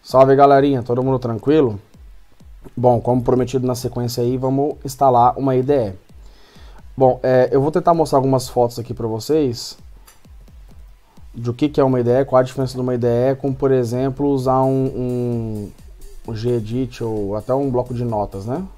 Salve galerinha, todo mundo tranquilo? Bom, como prometido na sequência aí, vamos instalar uma IDE. Bom, eu vou tentar mostrar algumas fotos aqui para vocês do que é uma IDE, qual a diferença de uma IDE, como por exemplo usar um Gedit ou até um bloco de notas, né?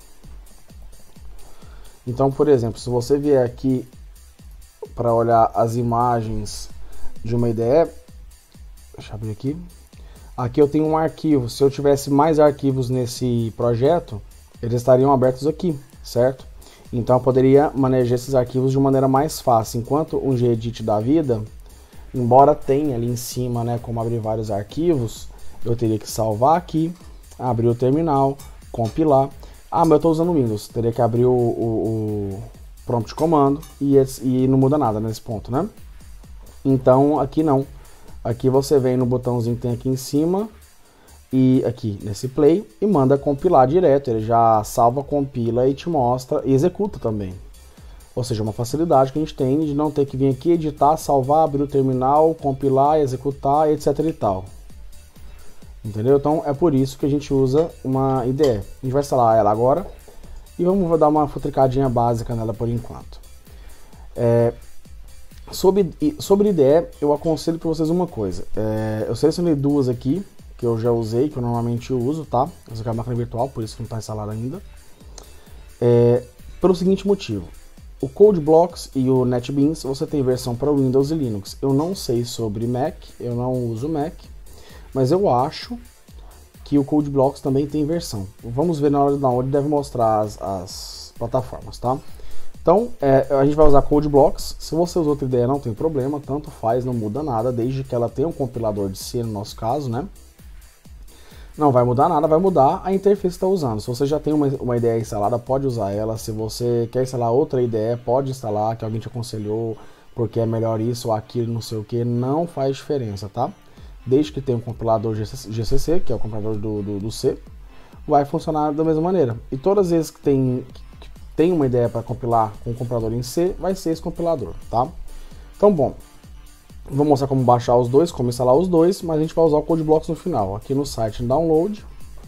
Então, por exemplo, se você vier aqui para olhar as imagens de uma IDE, deixa eu abrir aqui. Aqui eu tenho um arquivo. Se eu tivesse mais arquivos nesse projeto, eles estariam abertos aqui, certo? Então eu poderia manejar esses arquivos de maneira mais fácil. Enquanto um Gedit da vida, embora tenha ali em cima, né, como abrir vários arquivos, eu teria que salvar aqui, abrir o terminal, compilar. Ah, mas eu estou usando o Windows, teria que abrir o prompt comando e não muda nada nesse ponto, né? Então aqui não. Aqui você vem no botãozinho que tem aqui em cima e aqui nesse play e manda compilar direto. Ele já salva, compila e te mostra e executa também. Ou seja, uma facilidade que a gente tem de não ter que vir aqui editar, salvar, abrir o terminal, compilar, executar, etc e tal. Entendeu? Então é por isso que a gente usa uma IDE. A gente vai instalar ela agora e vamos dar uma futricadinha básica nela por enquanto. Sobre IDE, eu aconselho para vocês uma coisa. Eu selecionei duas aqui, que eu já usei, que eu normalmente uso, tá? Essa aqui é a máquina virtual, por isso que não está instalada ainda. Pelo seguinte motivo. O CodeBlocks e o NetBeans, você tem versão para Windows e Linux. Eu não sei sobre Mac, eu não uso Mac, mas eu acho que o CodeBlocks também tem versão. Vamos ver na hora de download, deve mostrar as plataformas, tá? Então, a gente vai usar CodeBlocks. Se você usa outra IDE, não tem problema, tanto faz, não muda nada, desde que ela tenha um compilador de C, no nosso caso, né? Não vai mudar nada, vai mudar a interface que você está usando. Se você já tem uma IDE instalada, pode usar ela. Se você quer instalar outra IDE, pode instalar, que alguém te aconselhou, porque é melhor isso ou aquilo, não sei o que, não faz diferença, tá? Desde que tenha um compilador GCC, que é o compilador do C, vai funcionar da mesma maneira. E todas as vezes que tem uma IDE para compilar com um compilador em C, vai ser esse compilador, tá? Então, bom, vou mostrar como baixar os dois, como instalar os dois, mas a gente vai usar o CodeBlocks no final. Aqui no site em download,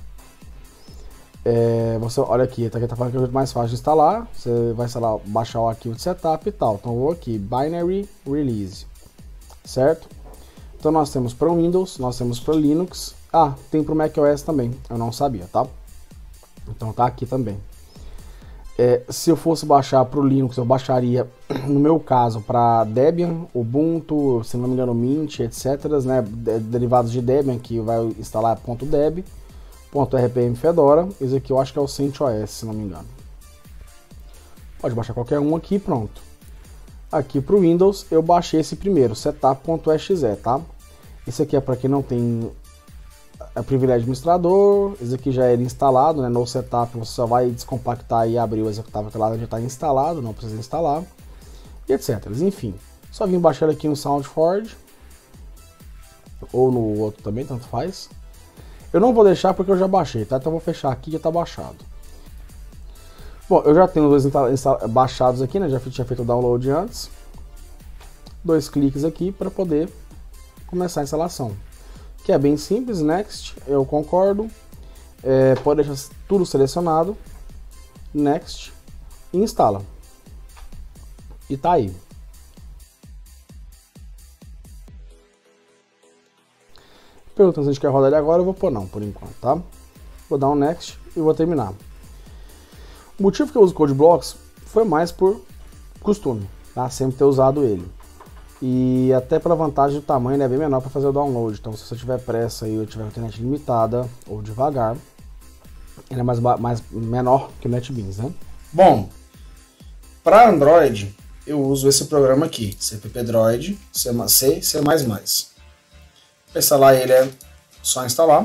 você olha aqui, tá falando que é o jeito mais fácil de instalar. Você vai instalar, baixar o arquivo de setup e tal. Então eu vou aqui, Binary Release, certo? Então nós temos para Windows, nós temos para Linux. Ah, tem para o macOS também, eu não sabia, tá? Então tá aqui também. Se eu fosse baixar para o Linux, eu baixaria, no meu caso, para Debian, Ubuntu, se não me engano, Mint, etc., né, derivados de Debian, que vai instalar .deb, .rpm Fedora, esse aqui eu acho que é o CentOS, se não me engano. Pode baixar qualquer um aqui, pronto. Aqui para o Windows, eu baixei esse primeiro, setup.exe, tá? Esse aqui é para quem não tem privilégio administrador. Esse aqui já era instalado, né? No setup você só vai descompactar e abrir o executável que lá já está instalado, não precisa instalar, e etc. Enfim, só vim baixar aqui no SoundForge ou no outro também, tanto faz. Eu não vou deixar porque eu já baixei, tá? Então eu vou fechar aqui, já está baixado. Bom, eu já tenho os dois baixados aqui, né? Já tinha feito o download antes. Dois cliques aqui para poder começar a instalação. Que é bem simples, Next, eu concordo, pode deixar tudo selecionado, Next, e instala. E tá aí. Perguntando se a gente quer rodar ele agora, eu vou pôr não, por enquanto, tá? Vou dar um Next e vou terminar. O motivo que eu uso CodeBlocks foi mais por costume, tá? Sempre ter usado ele. E até pela vantagem do tamanho, ele é bem menor para fazer o download. Então se você tiver pressa e eu tiver internet limitada ou devagar, ele é menor que o NetBeans, né? Bom, para Android eu uso esse programa aqui, CppDroid, C++. Para instalar ele é só instalar.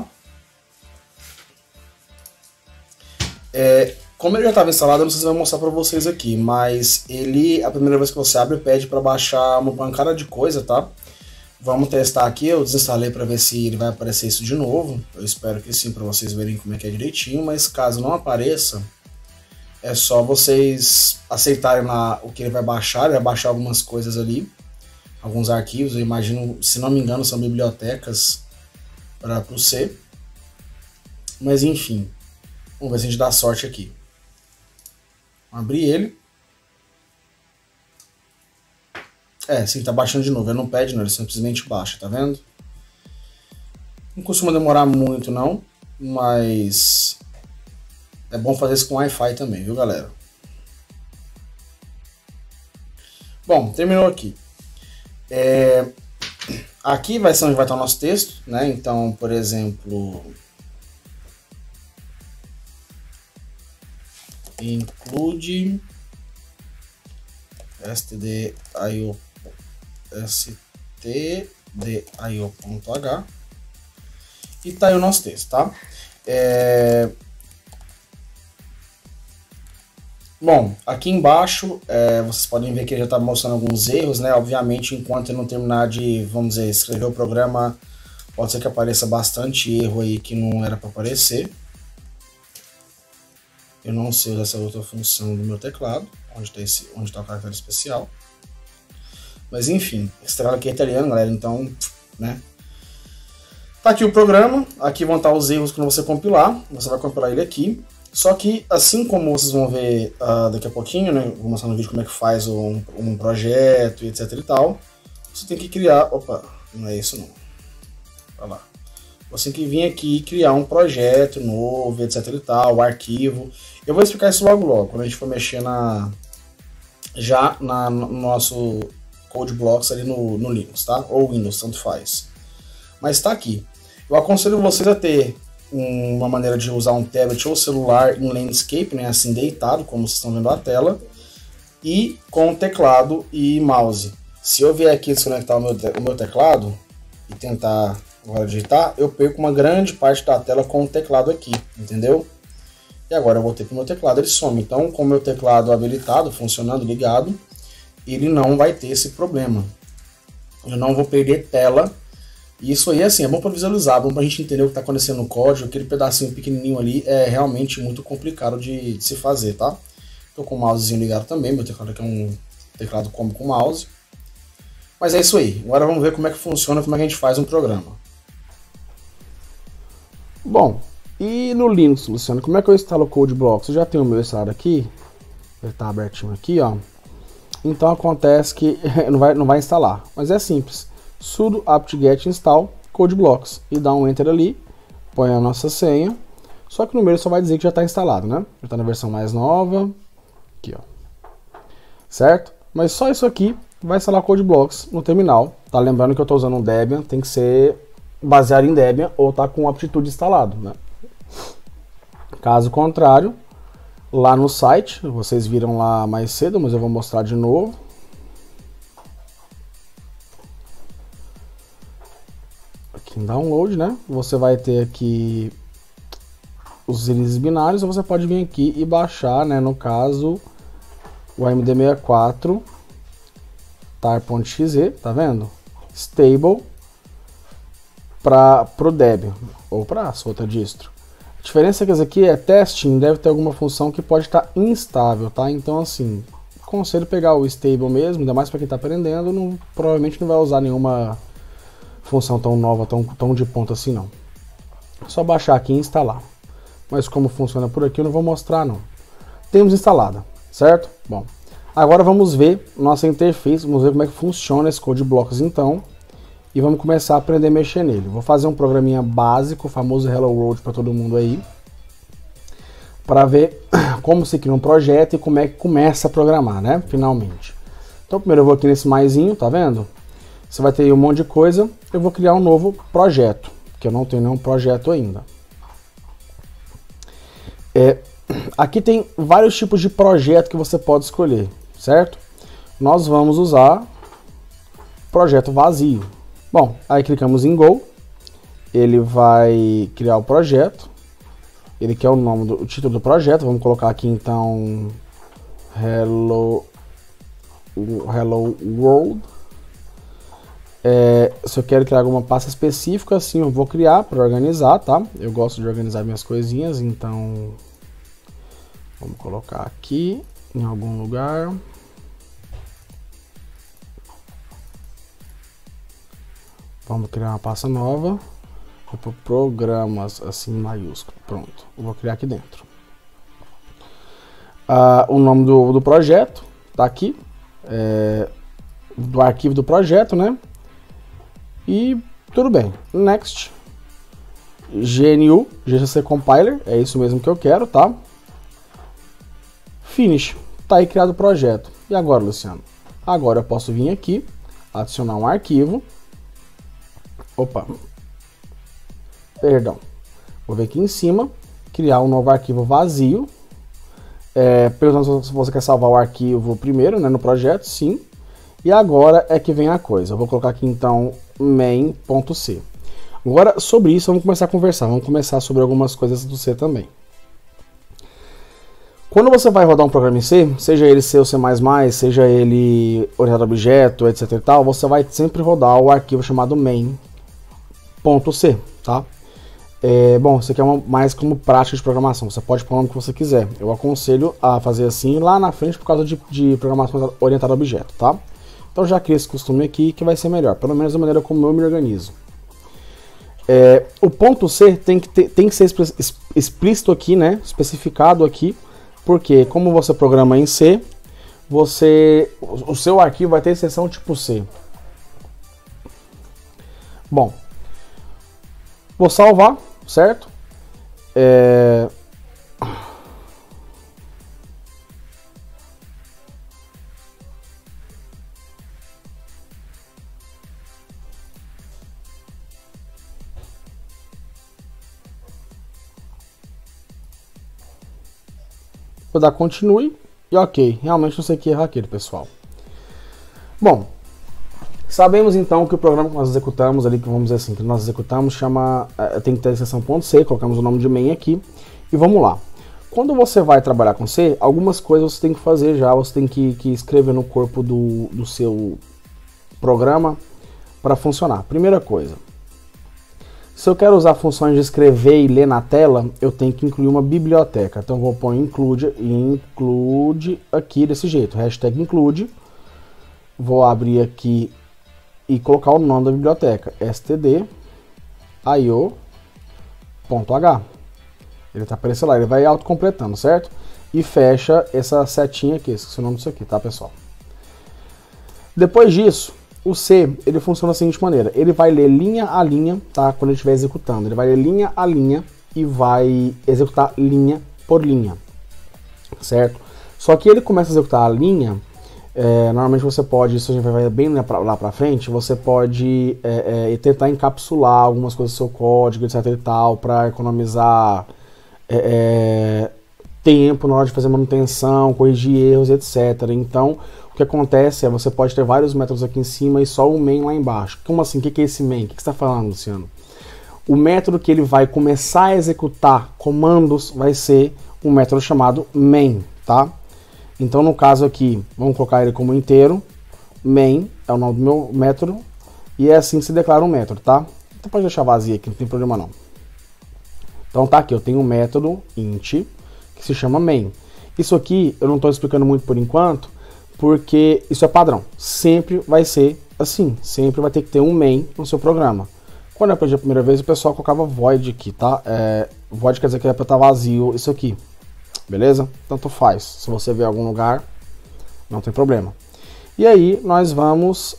Como ele já estava instalado, eu não sei se vai mostrar para vocês aqui, mas ele, a primeira vez que você abre, pede para baixar uma pancada de coisa, tá? Vamos testar aqui, eu desinstalei para ver se ele vai aparecer isso de novo. Eu espero que sim, para vocês verem como é que é direitinho, mas caso não apareça, é só vocês aceitarem lá o que ele vai baixar. Ele vai baixar algumas coisas ali, alguns arquivos, eu imagino, se não me engano, são bibliotecas para o C. Mas enfim, vamos ver se a gente dá sorte aqui. Vamos abrir ele. Sim, tá baixando de novo. Ele não pede não, ele simplesmente baixa, tá vendo? Não costuma demorar muito não, mas é bom fazer isso com Wi-Fi também, viu, galera? Bom, terminou aqui. Aqui vai ser onde vai estar o nosso texto, né? Então, por exemplo, include stdio.h e tá aí o nosso texto, tá? Bom, aqui embaixo vocês podem ver que ele já está mostrando alguns erros, né? Obviamente, enquanto ele não terminar de, vamos dizer, escrever o programa, pode ser que apareça bastante erro aí que não era para aparecer. Eu não sei usar essa outra função do meu teclado, onde está o caractere especial. Mas enfim, esse teclado aqui é italiano, galera, então, né? Tá aqui o programa, aqui vão estar os erros quando você compilar, você vai compilar ele aqui. Só que, assim como vocês vão ver daqui a pouquinho, né, vou mostrar no vídeo como é que faz um projeto e etc e tal, você tem que criar, opa, não é isso não, olha lá. Você tem que vir aqui e criar um projeto novo, etc e tal, o arquivo. Eu vou explicar isso logo, quando a gente for mexer no nosso Code Blocks ali no Linux, tá? Ou Windows, tanto faz. Mas tá aqui. Eu aconselho vocês a ter uma maneira de usar um tablet ou celular em landscape, né, assim deitado, como vocês estão vendo a tela, e com teclado e mouse. Se eu vier aqui desconectar o meu teclado e tentar agora digitar, eu perco uma grande parte da tela com o teclado aqui, entendeu? E agora eu voltei para o meu teclado, ele some. Então, com o meu teclado habilitado, funcionando, ligado, ele não vai ter esse problema. Eu não vou perder tela. E isso aí, assim, é bom para visualizar, é bom para a gente entender o que está acontecendo no código. Aquele pedacinho pequenininho ali é realmente muito complicado de se fazer, tá? Estou com o mousezinho ligado também, meu teclado aqui é um teclado como com mouse. Mas é isso aí. Agora vamos ver como é que funciona, como é que a gente faz um programa. Bom, e no Linux, Luciano, como é que eu instalo o Code Blocks? Eu já tenho o meu instalado aqui, ele está abertinho aqui, ó. Então acontece que não vai instalar, mas é simples. Sudo apt-get install Code Blocks e dá um enter ali, põe a nossa senha. Só que o número só vai dizer que já está instalado, né? Já está na versão mais nova, aqui, ó. Certo? Mas só isso aqui vai instalar Code Blocks no terminal. Tá lembrando que eu estou usando um Debian, tem que ser baseado em Debian ou tá com Aptitude instalado, né? Caso contrário, lá no site, vocês viram lá mais cedo, mas eu vou mostrar de novo. Aqui em download, né? Você vai ter aqui os releases binários, ou você pode vir aqui e baixar, né? No caso, o AMD64 tar.exe, tá vendo? Stable para o Debian ou para a sua outra distro. A diferença é que esse aqui é testing, deve ter alguma função que pode estar instável, tá? Então assim, aconselho pegar o stable mesmo, ainda mais para quem está aprendendo, provavelmente não vai usar nenhuma função tão nova, tão de ponta assim não. É só baixar aqui e instalar. Mas como funciona por aqui eu não vou mostrar não. Temos instalada, certo? Bom, agora vamos ver nossa interface, vamos ver como é que funciona esse Code Blocks então. E vamos começar a aprender a mexer nele. Vou fazer um programinha básico, o famoso Hello World para todo mundo aí, para ver como se cria um projeto e como é que começa a programar, né? Finalmente. Então primeiro eu vou aqui nesse maisinho, tá vendo? Você vai ter aí um monte de coisa. Eu vou criar um novo projeto, porque eu não tenho nenhum projeto ainda. Aqui tem vários tipos de projeto que você pode escolher, certo? Nós vamos usar projeto vazio. Bom, aí clicamos em Go, ele vai criar o projeto, ele quer o título do projeto, vamos colocar aqui então Hello World. Se eu quero criar alguma pasta específica, assim eu vou criar para organizar, tá? Eu gosto de organizar minhas coisinhas, então vamos colocar aqui em algum lugar. Vamos criar uma pasta nova. Vou por programas, assim, maiúsculo. Pronto, eu vou criar aqui dentro. O nome do projeto tá aqui, do arquivo do projeto, né? E tudo bem. Next. GNU, GCC Compiler, é isso mesmo que eu quero, tá? Finish. Tá aí criado o projeto. E agora, Luciano? Agora eu posso vir aqui, adicionar um arquivo. Opa. Perdão. Vou vir aqui em cima, criar um novo arquivo vazio. Perguntando se você quer salvar o arquivo primeiro, né, no projeto, sim. E agora é que vem a coisa. Eu vou colocar aqui então main.c. Agora, sobre isso, vamos começar a conversar. Vamos começar sobre algumas coisas do C também. Quando você vai rodar um programa em C, seja ele C ou C++, seja ele orientado a objeto, etc e tal, você vai sempre rodar o arquivo chamado main.c, tá? Bom, isso aqui é mais como prática de programação. Você pode pôr o nome que você quiser. Eu aconselho a fazer assim lá na frente por causa de programação orientada a objeto, tá? Então já cria esse costume aqui que vai ser melhor, pelo menos da maneira como eu me organizo. O ponto C tem que ser explícito aqui, né? Especificado aqui, porque como você programa em C, o seu arquivo vai ter exceção tipo C. Bom, vou salvar, certo? Vou dar continue e ok. Realmente não sei o que é hackeiro, pessoal. Bom, sabemos então que o programa que nós executamos ali, que vamos dizer assim, que nós executamos tem que ter a exceção .c, colocamos o nome de main aqui e vamos lá. Quando você vai trabalhar com C, algumas coisas você tem que fazer já, você tem que escrever no corpo do seu programa para funcionar. Primeira coisa, se eu quero usar funções de escrever e ler na tela, eu tenho que incluir uma biblioteca. Então eu vou pôr include aqui desse jeito, hashtag include. Vou abrir aqui e colocar o nome da biblioteca, stdio.io.h. Ele está aparecendo lá, ele vai autocompletando, certo? E fecha essa setinha aqui, esqueci o nome disso aqui, tá, pessoal? Depois disso, o C, ele funciona da seguinte maneira, ele vai ler linha a linha, tá? Quando ele estiver executando, ele vai ler linha a linha e vai executar linha por linha, certo? Só que ele começa a executar a linha, normalmente você pode, isso a gente vai bem lá pra frente, você pode tentar encapsular algumas coisas do seu código, etc e tal, para economizar tempo na hora de fazer manutenção, corrigir erros, etc. Então, o que acontece é você pode ter vários métodos aqui em cima e só o main lá embaixo. Como assim? O que é esse main? O que você está falando, Luciano? O método que ele vai começar a executar comandos vai ser um método chamado main, tá? Então, no caso aqui, vamos colocar ele como inteiro. Main é o nome do meu método e é assim que se declara um método, tá? Então pode deixar vazio aqui, não tem problema não. Então tá aqui, eu tenho um método int que se chama main. Isso aqui eu não estou explicando muito por enquanto, porque isso é padrão. Sempre vai ser assim, sempre vai ter que ter um main no seu programa. Quando eu aprendi a primeira vez, o pessoal colocava void aqui, tá? Void quer dizer que é para estar vazio isso aqui, beleza? Tanto faz, se você ver em algum lugar, não tem problema. E aí nós vamos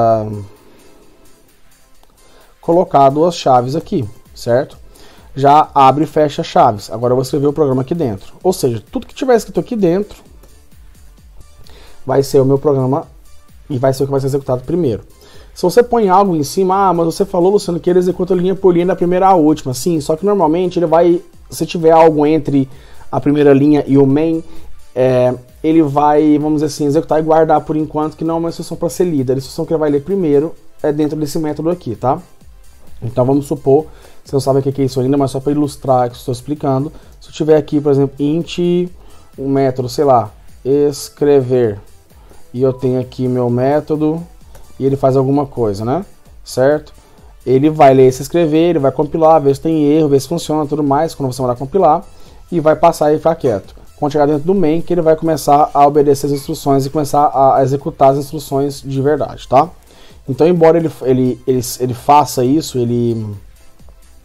colocar duas chaves aqui, certo? Já abre e fecha chaves. Agora eu vou escrever o programa aqui dentro. Ou seja, tudo que tiver escrito aqui dentro vai ser o meu programa e vai ser o que vai ser executado primeiro. Se você põe algo em cima, mas você falou, Luciano, que ele executa linha por linha da primeira à última. Sim, só que normalmente ele vai, se tiver algo entre a primeira linha e o main, ele vai, vamos dizer assim, executar e guardar por enquanto, que não é uma instrução para ser lida. A instrução que ele vai ler primeiro é dentro desse método aqui, tá? Então vamos supor, você não sabe o que é isso ainda, mas só para ilustrar que eu estou explicando, se eu tiver aqui, por exemplo, int, um método, sei lá, escrever, e eu tenho aqui meu método, e ele faz alguma coisa, né? Certo? Ele vai ler esse escrever, ele vai compilar, ver se tem erro, ver se funciona, tudo mais, quando você mandar compilar, e vai passar e ficar quieto. Quando chegar dentro do main, que ele vai começar a obedecer as instruções e começar a executar as instruções de verdade, tá? Então, embora ele faça isso, ele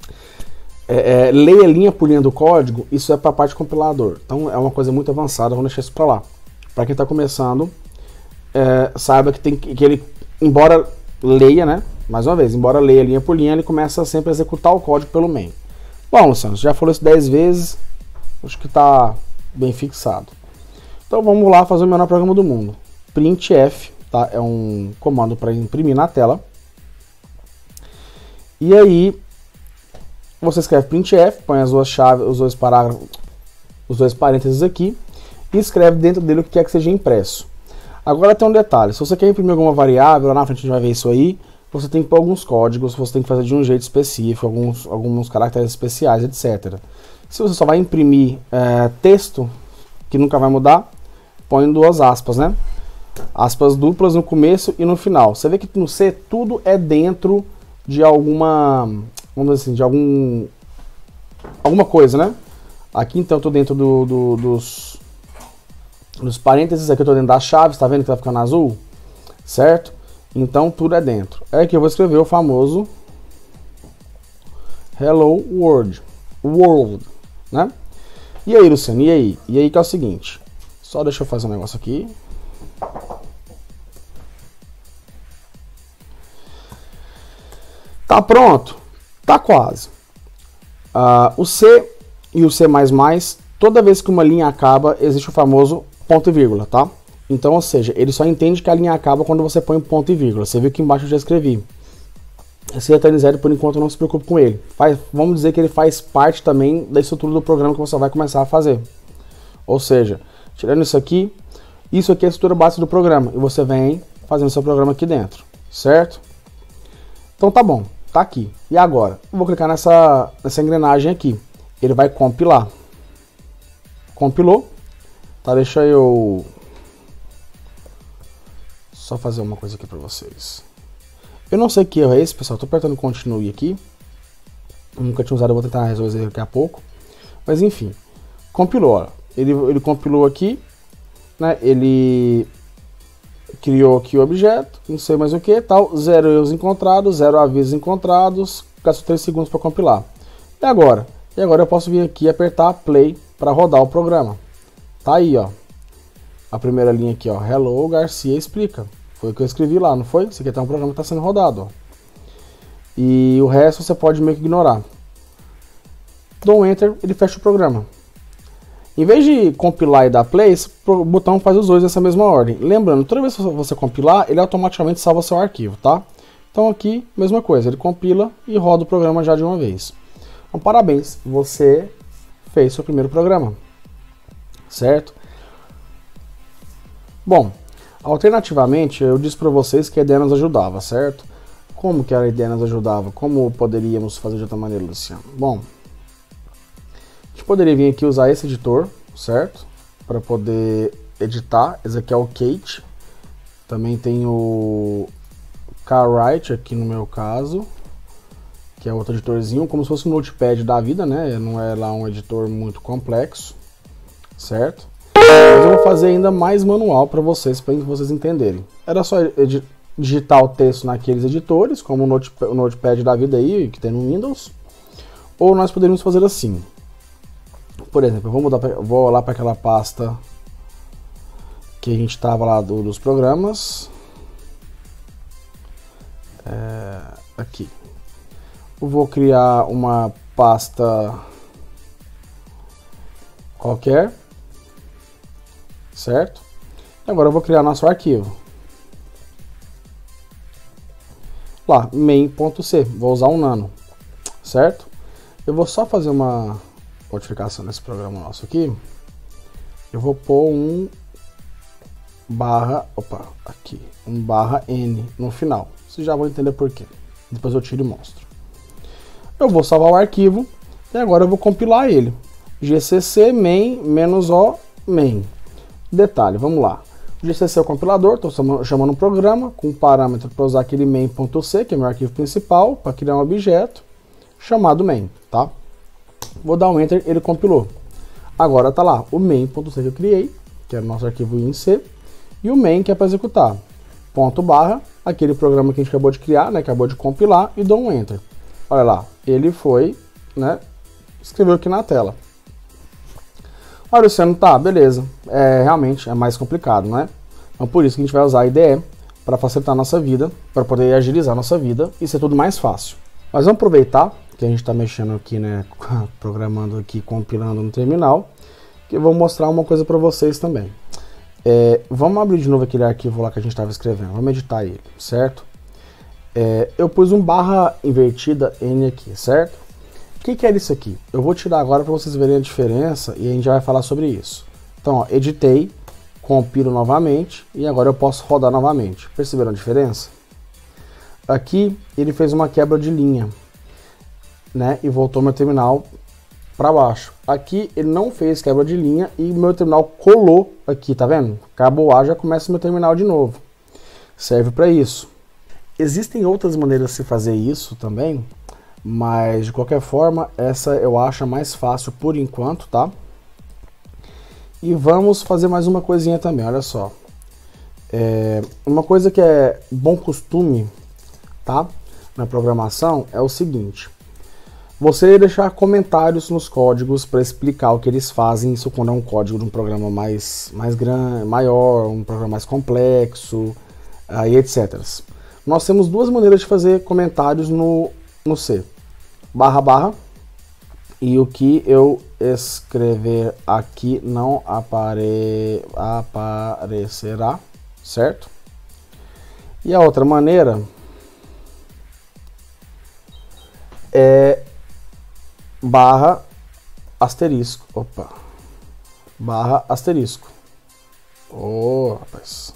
leia linha por linha do código, isso é para a parte do compilador. Então é uma coisa muito avançada, vamos deixar isso para lá. Para quem está começando, saiba que ele, embora leia, né? Mais uma vez, embora leia linha por linha, ele começa sempre a executar o código pelo main. Bom, Luciano, você já falou isso 10 vezes, acho que está bem fixado. Então vamos lá fazer o menor programa do mundo. Printf, tá? É um comando para imprimir na tela. E aí você escreve printf, põe as duas chaves, os dois parágrafos, os dois parênteses aqui e escreve dentro dele o que quer que seja impresso. Agora tem um detalhe, se você quer imprimir alguma variável, lá na frente a gente vai ver isso aí, você tem que pôr alguns códigos, você tem que fazer de um jeito específico, alguns caracteres especiais, etc. Se você só vai imprimir texto, que nunca vai mudar, põe duas aspas, né? Aspas duplas no começo e no final. Você vê que no C tudo é dentro de alguma, vamos dizer assim, de alguma coisa, né? Aqui então eu tô dentro dos parênteses, aqui eu tô dentro das chaves, tá vendo que tá ficando azul? Certo? Então tudo é dentro. É aqui eu vou escrever o famoso Hello World, né? E aí, Luciano, e aí? E aí que é o seguinte, só deixa eu fazer um negócio aqui. Tá pronto? Tá quase. O C e o C++, toda vez que uma linha acaba, existe o famoso ponto e vírgula, tá? Então, ou seja, ele só entende que a linha acaba quando você põe ponto e vírgula. Você viu que embaixo eu já escrevi. Esse eternizado, por enquanto, não se preocupe com ele. Vamos dizer que ele faz parte também da estrutura do programa que você vai começar a fazer. Ou seja, tirando isso aqui é a estrutura básica do programa. E você vem fazendo seu programa aqui dentro, certo? Então tá bom. Tá aqui. E agora? Eu vou clicar nessa engrenagem aqui. Ele vai compilar. Compilou. Tá, deixa eu só fazer uma coisa aqui para vocês. Eu não sei que erro é esse, pessoal. Tô apertando continue aqui. Eu nunca tinha usado, eu vou tentar resolver daqui a pouco. Mas enfim. Compilou, ó. Ele compilou aqui, né? Ele criou aqui o objeto, não sei mais o que, tal, 0 erros encontrados, 0 avisos encontrados, gastou 3 segundos para compilar. E agora? E agora eu posso vir aqui e apertar play para rodar o programa. Tá aí, ó. A primeira linha aqui, ó. Hello, Garcia explica. Foi o que eu escrevi lá, não foi? Isso aqui tá um programa que está sendo rodado, ó. E o resto você pode meio que ignorar. Dou um enter, ele fecha o programa. Em vez de compilar e dar play, esse botão faz os dois nessa mesma ordem. Lembrando, toda vez que você compilar, ele automaticamente salva seu arquivo, tá? Então aqui, mesma coisa, ele compila e roda o programa já de uma vez. Então parabéns, você fez seu primeiro programa, certo? Bom, alternativamente, eu disse para vocês que a IDEA nos ajudava, certo? Como que a IDEA nos ajudava? Como poderíamos fazer de outra maneira, Luciano? Bom, a gente poderia vir aqui usar esse editor, certo? Para poder editar. Esse aqui é o Kate. Também tem o CarWrite aqui no meu caso, que é outro editorzinho, como se fosse um notepad da vida, né? Não é lá um editor muito complexo, certo? Mas eu vou fazer ainda mais manual para vocês entenderem. Era só digitar o texto naqueles editores, como o notepad da vida aí, que tem no Windows. Ou nós poderíamos fazer assim. Por exemplo, eu vou lá para aquela pasta que a gente estava lá dos programas. Aqui. Eu vou criar uma pasta qualquer, certo? E agora eu vou criar nosso arquivo. Lá, main.c, vou usar um nano, certo? Eu vou só fazer uma modificação nesse programa nosso aqui. Eu vou pôr um barra N no final. Vocês já vão entender por quê. Depois eu tiro e mostro. Eu vou salvar o arquivo e agora eu vou compilar ele. gcc main-o main. Detalhe, vamos lá. O gcc é o compilador, estou chamando um programa com um parâmetro para usar aquele main.c, que é meu arquivo principal, para criar um objeto chamado main, tá? Vou dar um enter, ele compilou. Agora tá lá o main.c que eu criei, que é o nosso arquivo em C, e o main que é para executar. Ponto barra, aquele programa que a gente acabou de criar, né, acabou de compilar, e dou um enter. Olha lá, ele foi, né, escreveu aqui na tela. Olha, Luciano, tá, beleza. Realmente é mais complicado, né? Então por isso que a gente vai usar a IDE para facilitar a nossa vida, para poder agilizar a nossa vida e ser tudo mais fácil. Mas vamos aproveitar que a gente está mexendo aqui, né, programando aqui, compilando no terminal, que eu vou mostrar uma coisa para vocês também. Vamos abrir de novo aquele arquivo lá que a gente estava escrevendo, vamos editar ele, certo? Eu pus um barra invertida N aqui, certo? O que era isso aqui? Eu vou tirar agora para vocês verem a diferença e a gente já vai falar sobre isso. Então, ó, editei, compilo novamente e agora eu posso rodar novamente. Perceberam a diferença? Aqui ele fez uma quebra de linha, né? E voltou meu terminal para baixo. Aqui ele não fez quebra de linha e meu terminal colou aqui, tá vendo? Acabou A, já começa meu terminal de novo. Serve para isso. Existem outras maneiras de se fazer isso também, mas de qualquer forma essa eu acho a mais fácil por enquanto, tá? E vamos fazer mais uma coisinha também, olha só. Uma coisa que é bom costume, tá? Na programação é o seguinte: você deixar comentários nos códigos para explicar o que eles fazem, isso quando é um código de um programa mais grande, maior, um programa mais complexo, e etc. Nós temos duas maneiras de fazer comentários no C. // e o que eu escrever aqui não aparecerá, certo? E a outra maneira é barra asterisco. Opa. Barra asterisco. Oh, rapaz.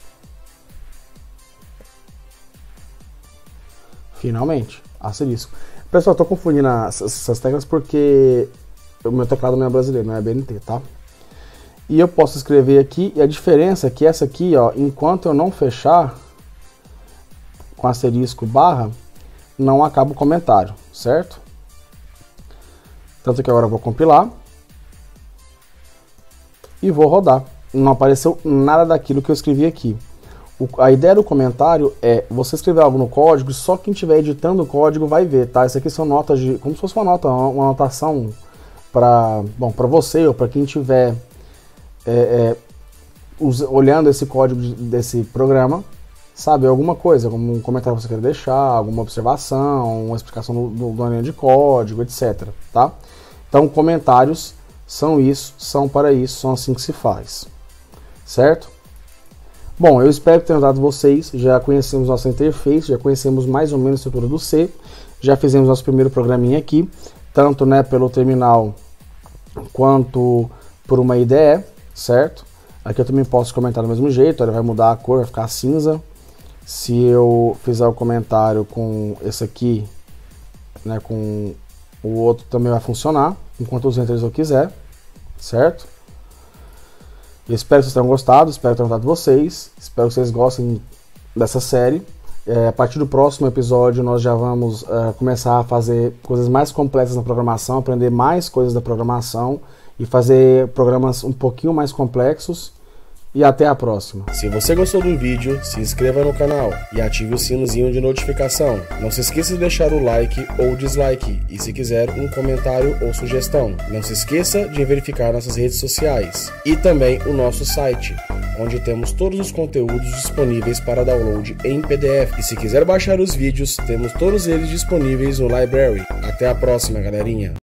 Finalmente, asterisco. Pessoal, estou confundindo essas teclas porque o meu teclado não é brasileiro, não é BNT, tá? E eu posso escrever aqui, e a diferença é que essa aqui, ó, enquanto eu não fechar com asterisco barra, não acaba o comentário, certo? Tanto que agora eu vou compilar e vou rodar. Não apareceu nada daquilo que eu escrevi aqui. A ideia do comentário é você escrever algo no código, só quem estiver editando o código vai ver, tá? Isso aqui são notas de, como se fosse uma anotação para você ou para quem estiver olhando esse código desse programa, sabe, alguma coisa, como um comentário que você quer deixar, alguma observação, uma explicação da linha de código, etc, tá? Então, comentários são isso, são para isso, são assim que se faz, certo? Bom, eu espero que tenha ajudado vocês. Já conhecemos nossa interface, já conhecemos mais ou menos a estrutura do C, já fizemos nosso primeiro programinha aqui, tanto, né, pelo terminal quanto por uma IDE, certo? Aqui eu também posso comentar do mesmo jeito, ele vai mudar a cor, vai ficar cinza. Se eu fizer o comentário com esse aqui, né, com o outro também vai funcionar, enquanto os enters eu quiser, certo? Eu espero que vocês tenham gostado, espero que tenham gostado de vocês, espero que vocês gostem dessa série. A partir do próximo episódio nós já vamos começar a fazer coisas mais complexas na programação, aprender mais coisas da programação e fazer programas um pouquinho mais complexos. E até a próxima. Se você gostou do vídeo, se inscreva no canal e ative o sinozinho de notificação. Não se esqueça de deixar o like ou dislike e, se quiser, um comentário ou sugestão. Não se esqueça de verificar nossas redes sociais e também o nosso site, onde temos todos os conteúdos disponíveis para download em PDF. E se quiser baixar os vídeos, temos todos eles disponíveis no Library. Até a próxima, galerinha!